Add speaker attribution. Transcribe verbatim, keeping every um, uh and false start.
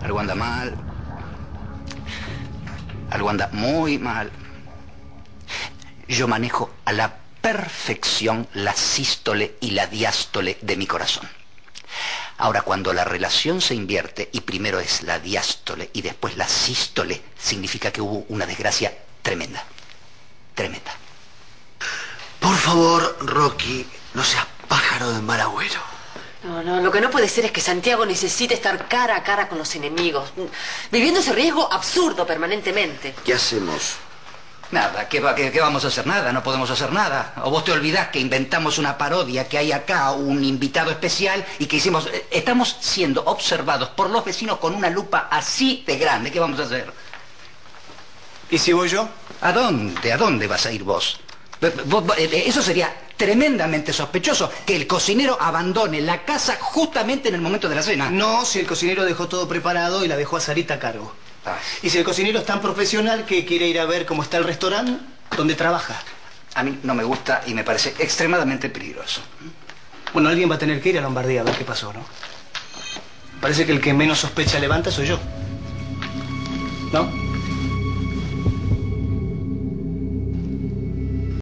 Speaker 1: Algo anda mal. Algo anda muy mal. Yo manejo a la perfección la sístole y la diástole de mi corazón. Ahora, cuando la relación se invierte y primero es la diástole y después la sístole, significa que hubo una desgracia tremenda. Tremenda.
Speaker 2: Por favor, Rocky, no seas pájaro de mal agüero.
Speaker 3: No, no, lo que no puede ser es que Santiago necesite estar cara a cara con los enemigos, viviendo ese riesgo absurdo permanentemente.
Speaker 2: ¿Qué hacemos?
Speaker 1: Nada, ¿qué, va, qué, ¿qué vamos a hacer? Nada, no podemos hacer nada. O vos te olvidás que inventamos una parodia, que hay acá un invitado especial y que hicimos... Estamos siendo observados por los vecinos con una lupa así de grande. ¿Qué vamos a hacer?
Speaker 4: ¿Y si voy yo?
Speaker 1: ¿A dónde? ¿A dónde vas a ir vos? Vos, vos eso sería tremendamente sospechoso, que el cocinero abandone la casa justamente en el momento de la cena.
Speaker 4: No, si el cocinero dejó todo preparado y la dejó a Sarita a cargo.
Speaker 1: Ah.
Speaker 4: Y si el cocinero es tan profesional que quiere ir a ver cómo está el restaurante donde trabaja.
Speaker 1: A mí no me gusta y me parece extremadamente peligroso.
Speaker 4: Bueno, alguien va a tener que ir a Lombardía a ver qué pasó, ¿no? Parece que el que menos sospecha levanta soy yo. ¿No?